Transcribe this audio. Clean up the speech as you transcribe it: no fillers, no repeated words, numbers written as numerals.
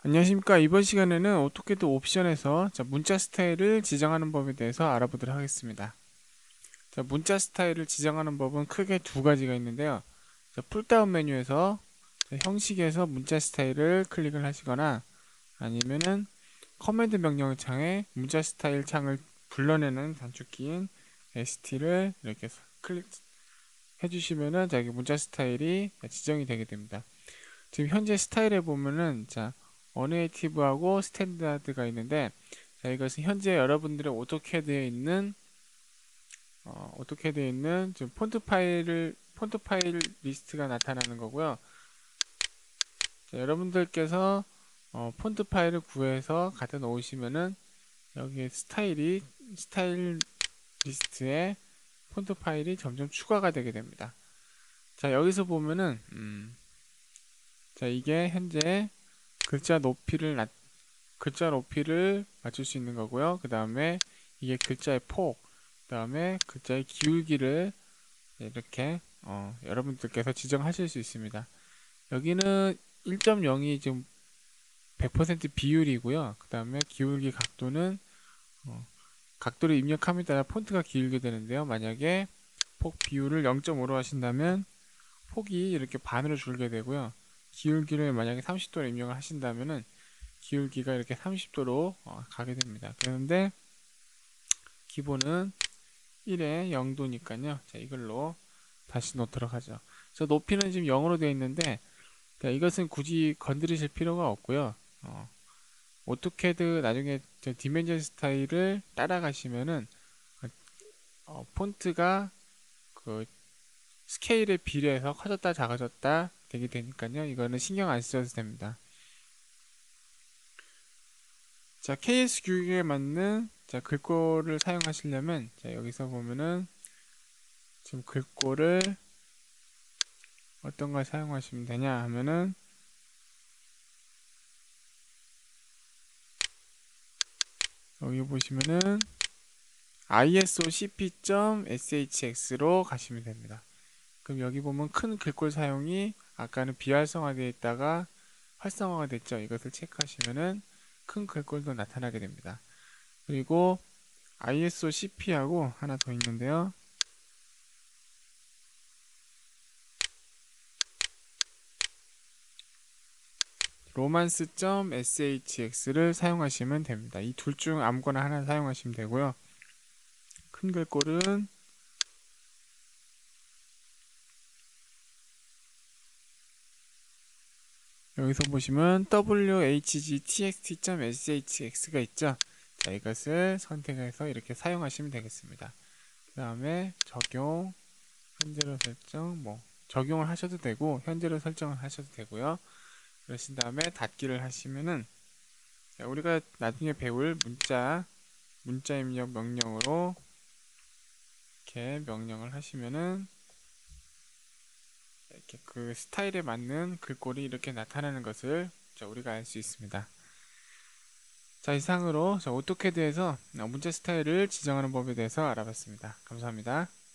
안녕하십니까. 이번 시간에는 오토캐드 옵션에서 문자 스타일을 지정하는 법에 대해서 알아보도록 하겠습니다. 문자 스타일을 지정하는 법은 크게 두 가지가 있는데요. 풀다운 메뉴에서 형식에서 문자 스타일을 클릭을 하시거나 아니면은 커맨드 명령 창에 문자 스타일 창을 불러내는 단축키인 ST를 이렇게 클릭해 주시면은 여기 문자 스타일이 지정이 되게 됩니다. 지금 현재 스타일에 보면은 어네이티브하고 스탠다드가 있는데, 이것은 현재 여러분들의 오토캐드에 있는 지금 폰트 파일 리스트가 나타나는 거고요. 여러분들께서 폰트 파일을 구해서 갖다 놓으시면은 여기에 스타일 리스트에 폰트 파일이 점점 추가가 되게 됩니다. 여기서 보면은 이게 현재 글자 높이를 맞출 수 있는 거고요. 그 다음에 이게 글자의 폭, 그 다음에 글자의 기울기를 이렇게 여러분들께서 지정하실 수 있습니다. 여기는 1.0이 지금 100% 비율이고요. 그 다음에 기울기 각도는 각도를 입력함에 따라 폰트가 기울게 되는데요. 만약에 폭 비율을 0.5로 하신다면 폭이 이렇게 반으로 줄게 되고요. 기울기를 만약에 30도로 입력을 하신다면은 기울기가 이렇게 30도로 가게 됩니다. 그런데 기본은 1에 0도니까요. 이걸로 다시 놓도록 하죠. 높이는 지금 0으로 되어 있는데, 이것은 굳이 건드리실 필요가 없고요. 오토캐드 나중에 디멘전 스타일을 따라가시면은 폰트가 그 스케일에 비례해서 커졌다 작아졌다 되게 되니까요. 이거는 신경 안 쓰셔도 됩니다. KS 규격에 맞는 글꼴을 사용하시려면 여기서 보면은 지금 글꼴을 어떤 걸 사용하시면 되냐 하면은 여기 보시면은 isocp.shx로 가시면 됩니다. 그럼 여기 보면 큰 글꼴 사용이 아까는 비활성화되어 있다가 활성화가 됐죠. 이것을 체크하시면은 큰 글꼴도 나타나게 됩니다. 그리고 isocp하고 하나 더 있는데요. romance.shx를 사용하시면 됩니다. 이 둘 중 아무거나 하나 사용하시면 되고요. 큰 글꼴은 여기서 보시면 whgtxt.shx가 있죠. 이것을 선택해서 이렇게 사용하시면 되겠습니다. 그 다음에 현재로 설정, 적용을 하셔도 되고 현재로 설정을 하셔도 되고요. 그러신 다음에 닫기를 하시면은 우리가 나중에 배울 문자 입력 명령으로 이렇게 명령을 하시면은 이렇게 그 스타일에 맞는 글꼴이 이렇게 나타나는 것을 우리가 알 수 있습니다. 이상으로 오토캐드에서 문자 스타일을 지정하는 법에 대해서 알아봤습니다. 감사합니다.